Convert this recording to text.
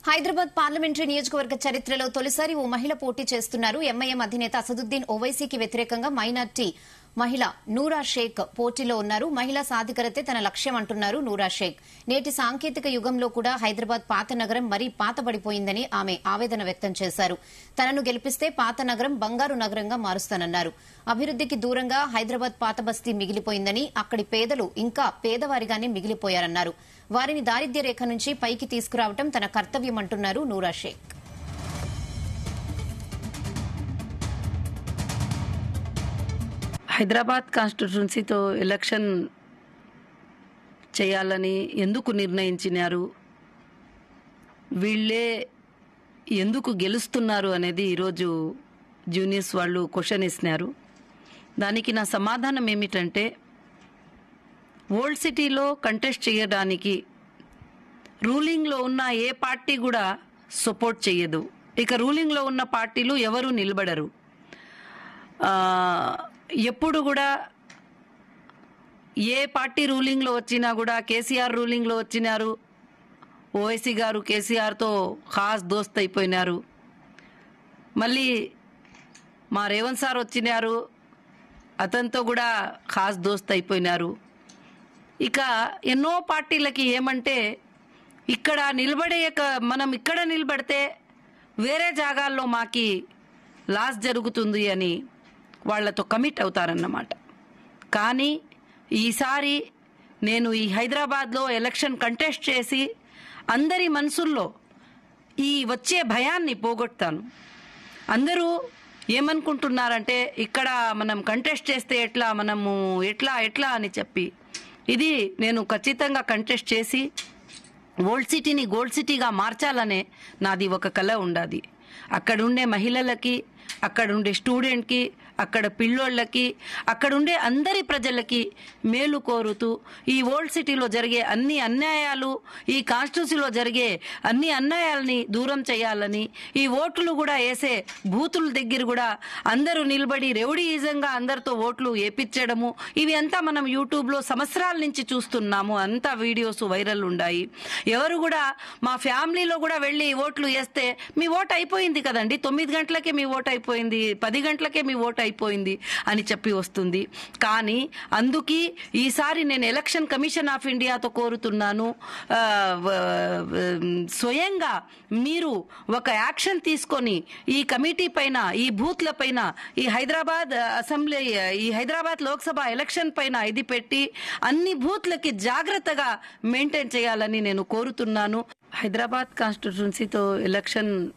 Hyderabad parliamentary నియోజకవర్గ చరిత్రలో తొలిసారి ఓ మహిళ పోటీ చేస్తున్నారు. ఎంఐఎం అధినేత అసదుద్దీన్ ఓవైసీకి వ్యతిరేకంగా మైనార్టీ మహిళ నూరా షేక్ పోటీలో ఉన్నారు. మహిళా సాధికారతే తన లక్ష్యం అంటున్నారు నూరా షేక్. నేటి సాంకేతిక యుగంలో కూడా హైదరాబాద్ పాత నగరం మరీ పాతబడిపోయిందని ఆమె ఆవేదన వ్యక్తం చేశారు. తనను గెలిపిస్తే పాత నగరం బంగారు నగరంగా మారుస్తానన్నారు. అభివృద్దికి దూరంగా హైదరాబాద్ పాత బస్తీ మిగిలిపోయిందని, అక్కడి పేదలు ఇంకా పేదవారిగానే మిగిలిపోయారన్నారు. వారిని దారిద్ర్య రేఖ నుంచి పైకి తీసుకురావడం తన కర్తవ్యమంటున్నారు నూరా షేక్. హైదరాబాద్ కాన్స్టిట్యున్సీతో ఎలక్షన్ చేయాలని ఎందుకు నిర్ణయించినారు, వీళ్ళే ఎందుకు గెలుస్తున్నారు అనేది ఈరోజు జూనియర్స్ వాళ్ళు క్వశ్చన్ ఇస్తున్నారు. దానికి నా సమాధానం ఏమిటంటే, ఓల్డ్ సిటీలో కంటెస్ట్ చేయడానికి రూలింగ్లో ఉన్న ఏ పార్టీ కూడా సపోర్ట్ చేయదు. ఇక రూలింగ్లో ఉన్న పార్టీలు ఎవరు నిలబడరు. ఎప్పుడు కూడా ఏ పార్టీ రూలింగ్లో వచ్చినా కూడా, కేసీఆర్ రూలింగ్లో వచ్చినారు, ఓవైసీ గారు కేసీఆర్తో ఖాస్ దోస్త్ అయిపోయినారు. మళ్ళీ మా రేవంత్ సార్ వచ్చినారు, అతనితో కూడా ఖాస్ దోస్త్ అయిపోయినారు. ఇక ఎన్నో పార్టీలకి ఏమంటే, ఇక్కడ మనం ఇక్కడ నిలబడితే వేరే జాగాల్లో మాకి లాస్ జరుగుతుంది అని వాళ్లతో కమిట్ అవుతారన్నమాట. కానీ ఈసారి నేను ఈ హైదరాబాద్లో ఎలక్షన్ కంటెస్ట్ చేసి అందరి మనసుల్లో ఈ వచ్చే భయాన్ని పోగొడతాను. అందరూ ఏమనుకుంటున్నారంటే, ఇక్కడ మనం కంటెస్ట్ చేస్తే ఎట్లా అని చెప్పి, ఇది నేను ఖచ్చితంగా కంటెస్ట్ చేసి ఓల్డ్ సిటీని గోల్డ్ సిటీగా మార్చాలనే నాది ఒక కల ఉండాది. అక్కడుండే మహిళలకి, అక్కడుండే స్టూడెంట్కి, అక్కడ పిల్లోళ్ళకి, అక్కడుండే అందరి ప్రజలకి మేలు కోరుతూ ఈ ఓల్డ్ సిటీలో జరిగే అన్ని అన్యాయాలు, ఈ కాన్స్టిట్యూన్సీలో జరిగే అన్ని అన్యాయాలని దూరం చేయాలని, ఈ ఓట్లు కూడా వేసే బూతుల దగ్గర కూడా అందరూ నిలబడి రౌడీయిజంగా అందరితో ఓట్లు వేపించడము, ఇవి అంతా మనం యూట్యూబ్లో సంవత్సరాల నుంచి చూస్తున్నాము. అంతా వీడియోస్ వైరల్ ఉన్నాయి. ఎవరు కూడా మా ఫ్యామిలీలో కూడా వెళ్ళి ఓట్లు వేస్తే మీ ఓటు అయిపోయింది కదండి, 9 గంటలకే మీ ఓటు అయిపోయింది, 10 గంటలకే మీ ఓటు అయిపోయింది అని చెప్పి వస్తుంది. కానీ అందుకే ఈసారి నేను ఎలక్షన్ కమిషన్ ఆఫ్ ఇండియాతో కోరుతున్నాను, స్వయంగా మీరు ఒక యాక్షన్ తీసుకొని ఈ కమిటీ పైన, ఈ బూత్ల పైన, ఈ హైదరాబాద్ అసెంబ్లీ, ఈ హైదరాబాద్ లోక్సభ ఎలక్షన్ పైన ఇది పెట్టి అన్ని బూత్లకి జాగ్రత్తగా మెయింటైన్ చేయాలని నేను కోరుతున్నాను. హైదరాబాద్ కాన్స్టిట్యున్సీతో ఎలక్షన్